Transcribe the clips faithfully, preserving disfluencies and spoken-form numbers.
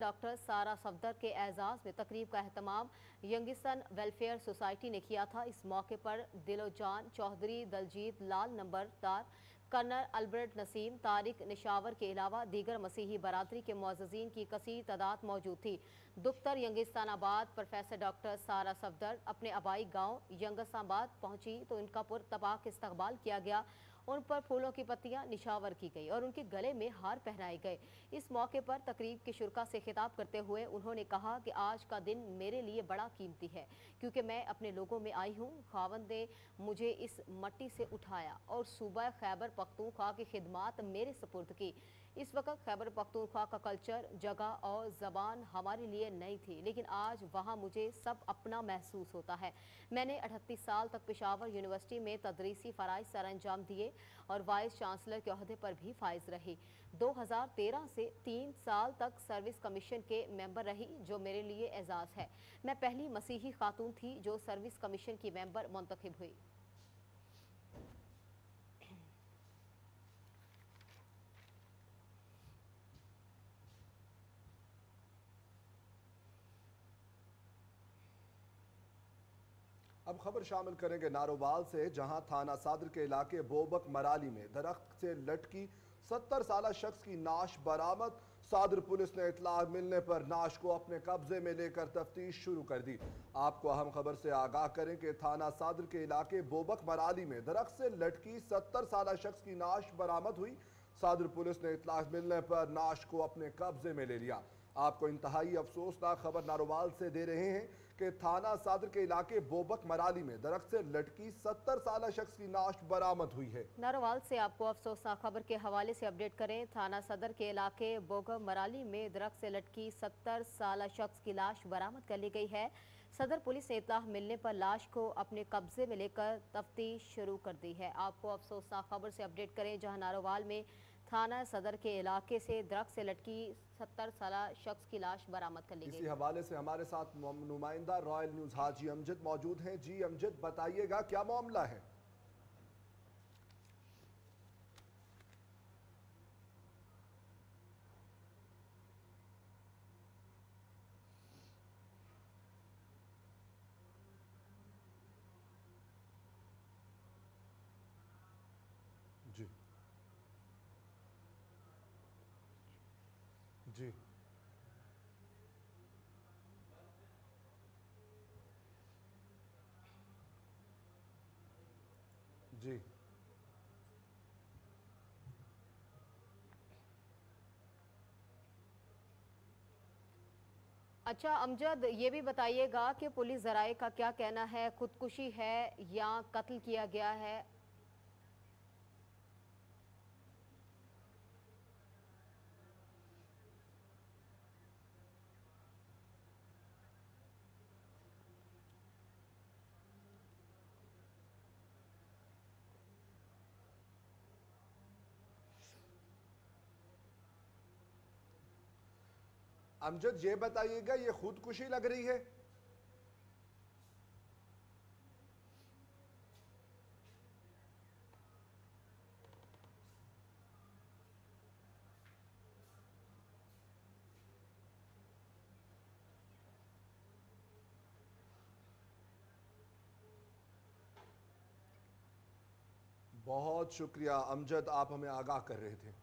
Doctor सारा सफदर के एजाज में तकरीब का एहतमाम यंगिसन वेलफेयर सोसाइटी ने किया था। इस मौके पर दिलोजान चौधरी, दलजीत लाल नंबरदार, कर्नल अल्बर्ट नसीम, तारिक निशावर के अलावा दीगर मसीही बरादरी के मुअज़्ज़िज़ीन की कसीर तादाद मौजूद थी। दुख्तर यंगिस्तानाबाद प्रोफेसर डॉक्टर सारा सफदर अपने आबाई गाँव यंगिस्तानाबाद पहुंची तो इनका पुरतबाक इस्तकबाल किया गया। उन पर फूलों की पत्तियां निशावर की गई और उनके गले में हार पहनाए गए। इस मौके पर तकरीब के शुरका से खिताब करते हुए उन्होंने कहा कि आज का दिन मेरे लिए बड़ा कीमती है, क्योंकि मैं अपने लोगों में आई हूँ। खावंद ने मुझे इस मट्टी से उठाया और सूबा खैबर पख्तूनख्वा की खिदमात मेरे सुपुर्द की। इस वक्त खैबर पख्तूनख्वा का कल्चर, जगह और ज़बान हमारे लिए नई थी, लेकिन आज वहाँ मुझे सब अपना महसूस होता है। मैंने अठतीस साल तक पेशावर यूनिवर्सिटी में तदरीसी फ़राइज़ सर अंजाम दिए और वाइस चांसलर के ओहदे पर भी फाइज रही। दो हज़ार तेरह से तीन साल तक सर्विस कमीशन के मेंबर रही, जो मेरे लिए एजाज़ है। मैं पहली मसीही खातून थी जो सर्विस कमीशन की मेंबर मुंतखब हुई। अब खबर शामिल करेंगे नारोवाल से, जहां थाना सादर के इलाके बोबक मराली में दरख्त से लटकी सत्तर साल शख्स की नाश बरामद। सादर पुलिस ने इतला मिलने पर नाश को अपने कब्जे में लेकर तफ्तीश शुरू कर दी। आपको अहम खबर से आगाह करें कि थाना सादर के इलाके बोबक मराली में दरख्त से लटकी सत्तर साल शख्स की नाश बरामद हुई। सादर पुलिस ने इतला मिलने पर नाश को अपने कब्जे में ले लिया। आपको इंतहाई अफसोसनाक खबर नारोवाल से दे रहे हैं कि थाना सादर के इलाके बोबक मराली में दरख्त से लटकी सत्तर साल शख्स की नाश बरामद हुई है। नारोवाल से आपको अफसोसनाक खबर के हवाले से अपडेट करें। थाना सदर के इलाके बोबक मराली में दरख्त से लटकी सत्तर साल शख्स की लाश बरामद कर ली गई है। सदर पुलिस ने इत्तला मिलने पर लाश को अपने कब्जे में लेकर तफ्तीश शुरू कर दी है। आपको अफसोसनाक खबर से अपडेट करें, जहां नारोवाल में थाना सदर के इलाके से दरख्त से लटकी सत्तर साल शख्स की लाश बरामद कर ली गई। इसी हवाले से हमारे साथ नुमाइंदा रॉयल न्यूज हाजी अमजद मौजूद हैं। जी अमजद, बताइएगा क्या मामला है? जी जी जी अच्छा अमजद, ये भी बताइएगा कि पुलिस ज़राए का क्या कहना है, खुदकुशी है या कत्ल किया गया है? अमजद, ये बताइएगा, ये खुदकुशी लग रही है? बहुत शुक्रिया अमजद, आप हमें आगाह कर रहे थे।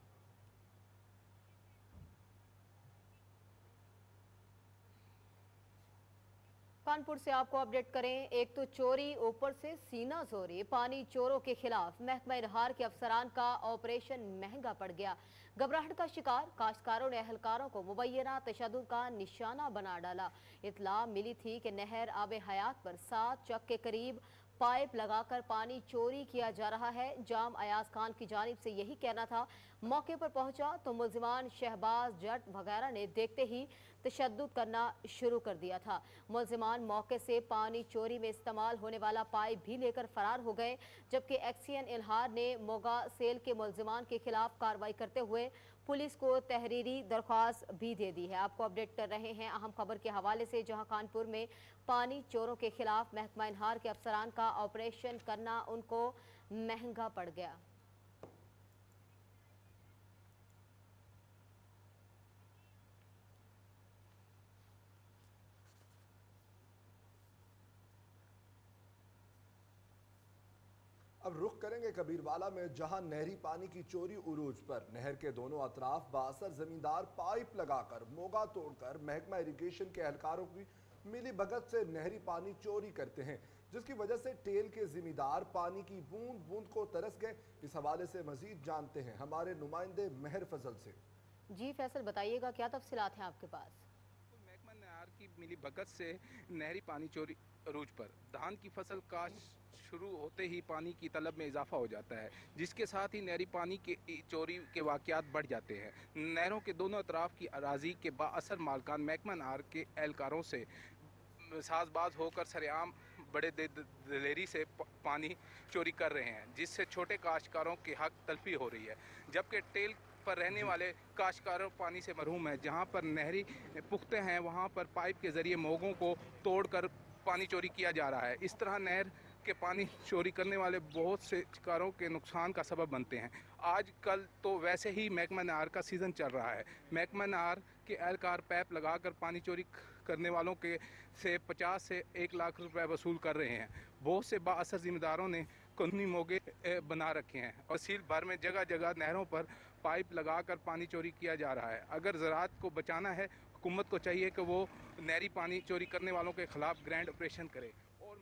कानपुर से आपको अपडेट करें, एक तो चोरी, ऊपर से सीना जोरी। पानी चोरों के खिलाफ महकमा इरहार के अफसरान का ऑपरेशन महंगा पड़ गया। घबराहट का शिकार काश्तकारों ने अहलकारों को मुबैना तशद्दुद का निशाना बना डाला। इतला मिली थी कि नहर आब हयात पर सात चक के करीब पाइप लगाकर पानी चोरी किया जा रहा है। जाम अयाज खान की जानिब से यही कहना था। मौके पर पहुंचा तो मुल्जिमान शहबाज जट वगैरह ने देखते ही तशद्दुद करना शुरू कर दिया था। मुल्जिमान मौके से पानी चोरी में इस्तेमाल होने वाला पाइप भी लेकर फरार हो गए, जबकि एक्सीएन इल्हार ने मोगा सेल के मुल्जिमान के खिलाफ कार्रवाई करते हुए पुलिस को तहरीरी दरख्वास्त भी दे दी है। आपको अपडेट कर रहे हैं अहम खबर के हवाले से, जहां कानपुर में पानी चोरों के खिलाफ महकमा इल्हार के अफसरान का ऑपरेशन करना उनको महंगा पड़ गया। अब रुख करेंगे कबीरवाला में, जहां नहरी पानी की चोरी उरूज पर। नहर के दोनों अतराफ बासर जमींदार पाइप लगाकर मोगा तोड़कर महकमा इरिगेशन के एहलकारों की मिली भगत से नहरी पानी चोरी करते हैं, जिसकी वजह से टेल के जिम्मेदार पानी की बूंद बूंद को तरस गए। इस हवाले से मजीद जानते हैं हमारे नुमाइंदे महर फजल से। जी फैसल, बताइएगा क्या तफसीलात हैं आपके पास? महकमा नहर की मिली भगत से नहरी पानी चोरी अरूज पर। धान की फसल काश्त शुरू होते ही पानी की तलब में इजाफा हो जाता है, जिसके साथ ही नहरी पानी के चोरी के वाक़यात बढ़ जाते हैं। नहरों के दोनों अतराफ की अराजी के बाअसर मालकान महकमा नहर के एहलकारों से साजबाज होकर सरेआम बड़े दिलेरी से पानी चोरी कर रहे हैं, जिससे छोटे काश्तकारों के हक तलफी हो रही है, जबकि टेल पर रहने वाले काश्तकारों पानी से महरूम है। जहां पर नहरी पुख्ते हैं वहां पर पाइप के जरिए मोगों को तोड़कर पानी चोरी किया जा रहा है। इस तरह नहर के पानी चोरी करने वाले बहुत से शिकारों के नुकसान का सबब बनते हैं। आज कल तो वैसे ही महकमा नहर का सीज़न चल रहा है। महकमा नहर के एहलकार पैप लगाकर पानी चोरी करने वालों के से पचास से एक लाख रुपए वसूल कर रहे हैं। बहुत से बाअसर जिम्मेदारों ने कानूनी मोगे बना रखे हैं और तहसील भर में जगह जगह नहरों पर पाइप लगाकर पानी चोरी किया जा रहा है। अगर ज़राअत को बचाना है, हुकूमत को चाहिए कि वो नहरी पानी चोरी करने वालों के खिलाफ ग्रैंड ऑपरेशन करे। और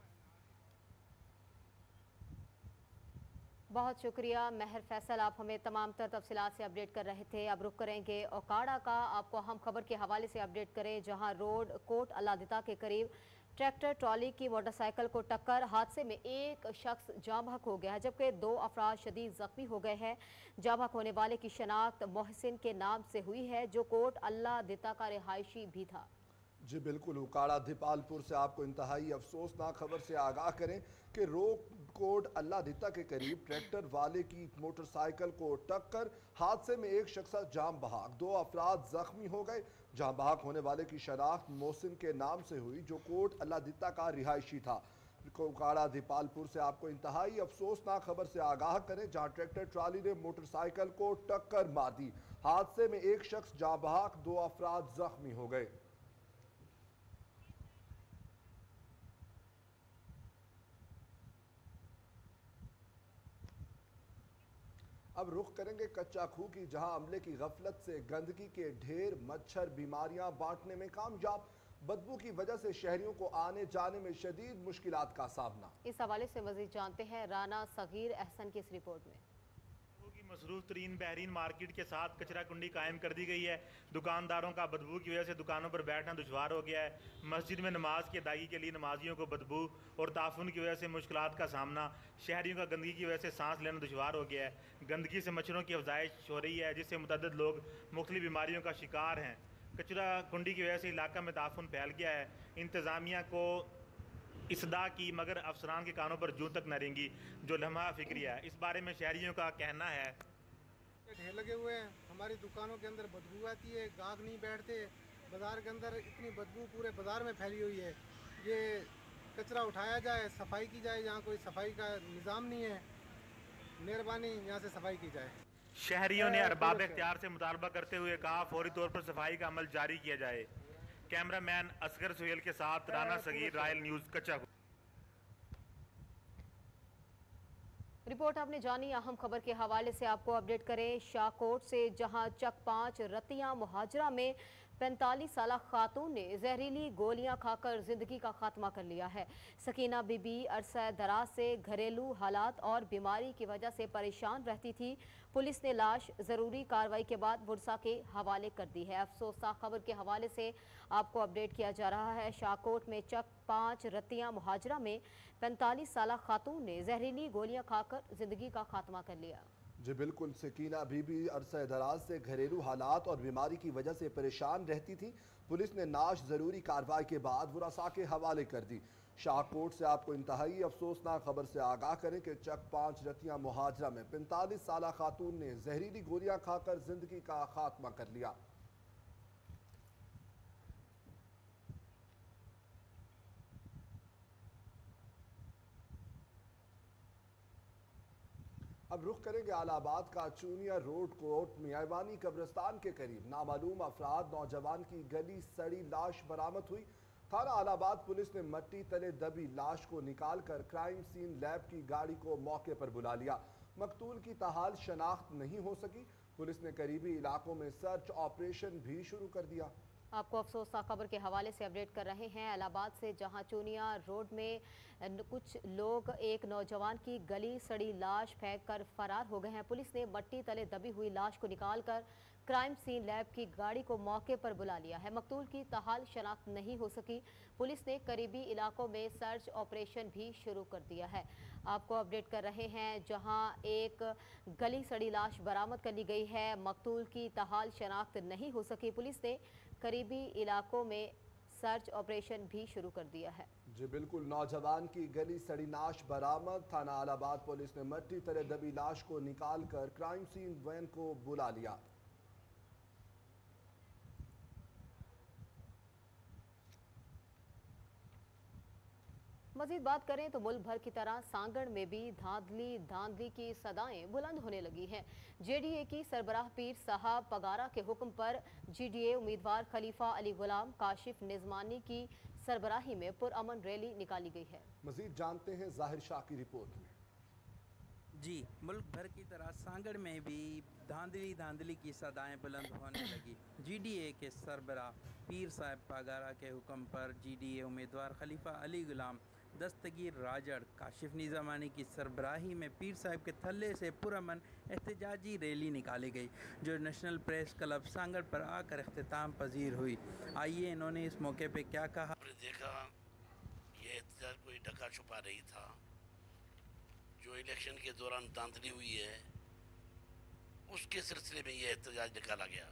बहुत शुक्रिया महर फैसल, आप हमें तमाम तर तफसीलात से अपडेट कर रहे थे। अब रुक करेंगे ओकाड़ा का, आपको हम खबर के हवाले से अपडेट करें, जहां रोड कोट अल्लादिता के करीब ट्रैक्टर ट्रॉली की मोटरसाइकिल को टक्कर। हादसे में एक शख्स जाँ बहक हो गया है, जबकि दो अफराद शदीद जख्मी हो गए हैं। जाँ बहक होने वाले की शनाख्त मोहसिन के नाम से हुई है, जो कोट अल्लादिता का रिहायशी भी था। जी बिल्कुल, उकाड़ा दीपालपुर से आपको इंतहाई अफसोसनाक खबर से आगाह करें कि रोड कोट अल्लादिता के करीब ट्रैक्टर वाले की मोटरसाइकिल को टक्कर। हादसे में एक शख्स जाम बहाक, दो अफराद जख्मी हो गए। जाम बहाक होने वाले की शनाख्त मोहसिन के नाम से हुई, जो कोट अल्लादिता का रिहायशी था। उकाड़ा दीपालपुर से आपको इंतहाई अफसोसनाक खबर से आगाह करें, जहां ट्रैक्टर ट्राली ने मोटरसाइकिल को टक्कर मार दी। हादसे में एक शख्स जाम बहाक, दो अफराद जख्मी हो गए। अब रुख करेंगे कच्चा खूह की, जहां अमले की गफलत से गंदगी के ढेर, मच्छर बीमारियां बांटने में कामयाब। बदबू की वजह से शहरियों को आने जाने में शदीद मुश्किलात का सामना। इस हवाले से मजीद जानते हैं राना सगीर अहसन की इस रिपोर्ट में। मसरूफ तरीन बहरीन मार्केट के साथ कचरा कुंडी कायम कर दी गई है। दुकानदारों का बदबू की वजह से दुकानों पर बैठना दुश्वार हो गया है। मस्जिद में नमाज की अदायगी के लिए नमाजियों को बदबू और ताफुन की वजह से मुश्किलात का सामना। शहरियों का गंदगी की वजह से सांस लेना दुश्वार हो गया है। गंदगी से मच्छरों की अफजाइश हो रही है, जिससे मुतअद्दिद लोग मुख्तलिफ बीमारियों का शिकार हैं। कचरा कुंडी की वजह से इलाका में ताफुन फैल गया है। इंतज़ामिया को इसदा की, मगर अफसरान के कानों पर जूं तक न रेंगी, जो लम्हा फिक्रिया है। इस बारे में शहरियों का कहना है, ढेर लगे हुए हैं, हमारी दुकानों के अंदर बदबू आती है, गाहक नहीं बैठते, बाज़ार के अंदर इतनी बदबू पूरे बाज़ार में फैली हुई है। ये कचरा उठाया जाए, सफाई की जाए, यहाँ कोई सफाई का निज़ाम नहीं है, मेहरबानी यहाँ से सफाई की जाए। शहरियों ने अरबाब इख्तियार से मुतालबा करते हुए कहा फौरी तौर पर सफाई का अमल जारी किया जाए। कैमरामैन असगर सुहेल के साथ राना सगीर, रॉयल न्यूज़ कच्चा। रिपोर्ट आपने जानी। अहम खबर के हवाले से आपको अपडेट करें शाहकोट से, जहां चक पाँच रतिया मुहाजरा में पैंतालीस साल खातून ने जहरीली गोलियां खाकर जिंदगी का खात्मा कर लिया है। सकीना बीबी अरसा दराज से घरेलू हालात और बीमारी की वजह से परेशान रहती थी। पुलिस ने लाश जरूरी कार्रवाई के बाद बुरसा के हवाले कर दी है। अफसोसनाक खबर के हवाले से आपको अपडेट किया जा रहा है। शाहकोट में चक पाँच रतिया मुहाजरा में पैंतालीस साल खातून ने जहरीली गोलियां खाकर जिंदगी का खात्मा कर लिया। जी बिल्कुल, सकीना बीबी अरसे दराज से घरेलू हालात और बीमारी की वजह से परेशान रहती थी। पुलिस ने नाश जरूरी कार्रवाई के बाद बुरासा के हवाले कर दी। शाहकोट से आपको इंतहाई अफसोसनाक खबर से आगाह करें कि चक पाँच रतिया मुहाजरा में पैंतालीस साल खातून ने जहरीली गोलियां खाकर जिंदगी का खात्मा कर लिया। अब रुख करेंगे आलाबाद का चूनिया रोड कोट मियावानी कब्रिस्तान के करीब नामालूम अफराद नौजवान की गली सड़ी लाश बरामद हुई। थाना आलाबाद पुलिस ने मट्टी तले दबी लाश को निकालकर क्राइम सीन लैब की गाड़ी को मौके पर बुला लिया। मकतूल की ताहाल शनाख्त नहीं हो सकी। पुलिस ने करीबी इलाकों में सर्च ऑपरेशन भी शुरू कर दिया। आपको अफसोसनाक खबर के हवाले से अपडेट कर रहे हैं इलाहाबाद से, जहां चूनिया रोड में कुछ लोग एक नौजवान की गली सड़ी लाश फेंककर फरार हो गए हैं। पुलिस ने मट्टी तले दबी हुई लाश को निकालकर क्राइम सीन लैब की गाड़ी को मौके पर बुला लिया है। मकतूल की ताहाल शनाख्त नहीं हो सकी। पुलिस ने करीबी इलाकों में सर्च ऑपरेशन भी शुरू कर दिया है। आपको अपडेट कर रहे हैं, जहां एक गली सड़ी लाश बरामद कर ली गई है। मकतूल की ताहाल शनाख्त नहीं हो सकी। पुलिस ने करीबी इलाकों में सर्च ऑपरेशन भी शुरू कर दिया है। जी बिल्कुल, नौजवान की गली सड़ी लाश बरामद। थाना आलाबाद पुलिस ने मट्टी तले दबी लाश को निकालकर क्राइम सीन वैन को बुला लिया। मजीद बात करें तो मुल्क भर की तरह सांगड़ में भी धांधली धांधली की सदाएं बुलंद होने लगी हैं। जेडीए की सरबराह पीर साहब पगारा के हुक्म पर जीडीए उम्मीदवार खलीफा अली गुलाम काशिफ निजमानी की सरबराही में पुरअमन रैली निकाली गई है। मजीद जानते हैं जाहिर शाह की रिपोर्ट में। जी, मुल्क भर की तरह सांगड़ में भी धांधली धांधली की सदाएं बुलंद होने लगी। जीडीए के सरबराह पीर साहब पगारा के हुक्म पर जीडीए उम्मीदवार खलीफा अली गुलाम दस्तगीर राजड़ काशिफ निज़ामानी की सरबराही में पीर साहब के थल्ले से पुरअमन एहतजाजी रैली निकाली गई, जो नेशनल प्रेस क्लब सांगड़ पर आकर अख्तिताम पजीर हुई। आइए इन्होंने इस मौके पे क्या कहा। आपने देखा ये एहतजाज कोई ढका छुपा नहीं था। जो इलेक्शन के दौरान धांधली हुई है उसके सिलसिले में ये एहतजाज निकाला गया।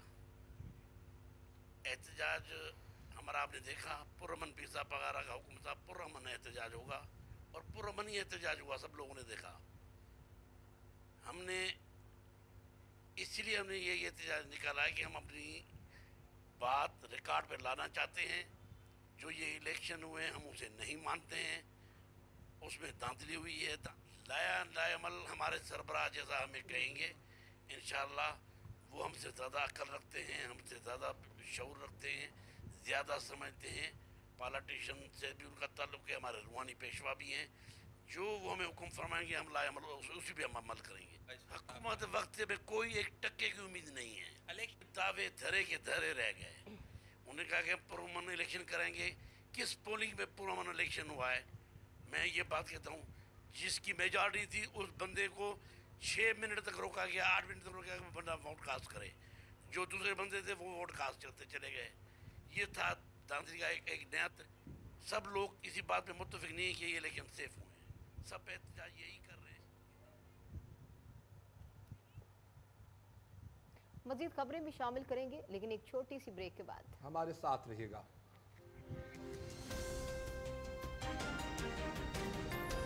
एहतजाज हमारा आपने देखा पुरअमन पीर साहब पगारा का हुक्म था, पुरअमन एहतजाज होगा और पुरअमन ही एहतजाज हुआ, सब लोगों ने देखा। हमने इसलिए हमने ये एहतजाज निकाला है कि हम अपनी बात रिकॉर्ड पर लाना चाहते हैं। जो ये इलेक्शन हुए हम उसे नहीं मानते हैं, उसमें धांधली हुई है। लाया लायामल हमारे सरबराह जैसा हमें कहेंगे, इंशाअल्लाह वो हमसे ज़्यादा अक्ल रखते हैं, हमसे ज़्यादा शऊर रखते हैं, ज़्यादा समझते हैं। पॉलिटिशियन से भी उनका ताल्लुक़ है, हमारे रूहानी पेशवा भी हैं। जो वो हमें हुक्म फरमाएंगे हम लायामल उसी पे हम अमल करेंगे। हुकूमत वक्त में कोई एक टक्के की उम्मीद नहीं है। दावे धरे के धरे रह गए। उन्होंने कहा कि पुरअमन इलेक्शन करेंगे। किस पोलिंग में पुरअमन इलेक्शन हुआ है? मैं ये बात कहता हूँ, जिसकी मेजॉरिटी थी उस बंदे को छः मिनट तक रोका गया, आठ मिनट तक रोका गया बंदा वोट कास्ट करे। जो दूसरे बंदे थे वो वोट कास्ट करते चले गए। ये था धांधली का एक, एक नया। सब लोग इसी बात पे मुत्तफिक नहीं है कि ये इलेक्शन सेफ हुए हैं। सब एहतजाज यही कर रहे हैं। मजीद खबरें भी शामिल करेंगे, लेकिन एक छोटी सी ब्रेक के बाद। हमारे साथ रहिएगा।